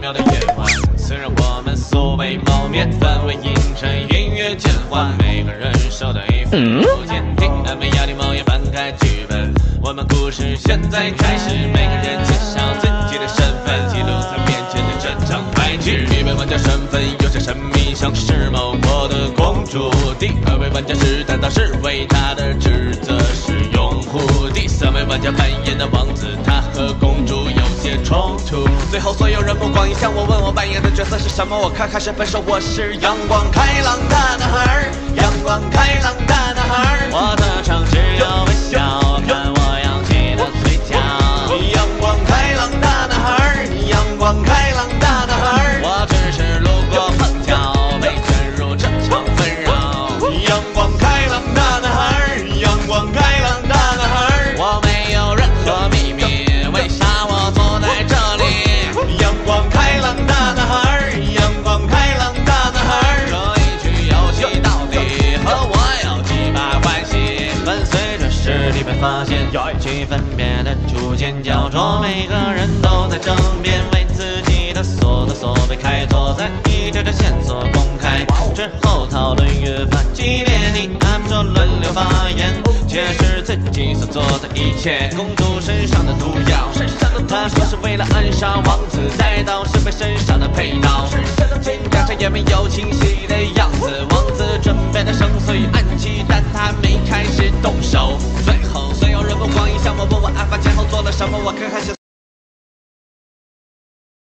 妙的变换。虽然我们素未谋面，但为映衬音乐渐换，每个人手的一副不坚定，安排压力某也翻开剧本。我们故事现在开始，每个人介绍自己的身份，记录在面前的这场白剧。一位玩家身份有些神秘，像是某国的公主；第二位玩家是担当侍卫，他的职责是拥护；第三位玩家扮演的王子，他和公主有些冲突。最后所有人目光一向我，问我扮演的角色是什么？我开始分手，我是阳光开朗大男孩，阳光开朗大男孩。我的唱只有微笑，看我扬起的嘴角。阳光开朗大男孩，阳光开朗大男孩。我只是路过碰巧，被卷入这场纷扰。阳光开朗大男孩，阳光开朗大男孩。我没有任何秘密，为啥我坐在这里？阳光开朗大男孩，阳光开朗大男孩。这一局游戏到底和我有几把关系？伴随着实力被发现，气氛变得逐渐焦灼，每个人都在争辩，为自己的所作所为开拓，在意着线索公开之后，讨论越发激烈，你按着轮流发言，揭示自己所做的一切。公主身上的毒药，她说是为了暗杀王子，带到侍卫身上的配刀，金甲上也没有清晰的样子。王子准备的声随暗器，但他没开始动手。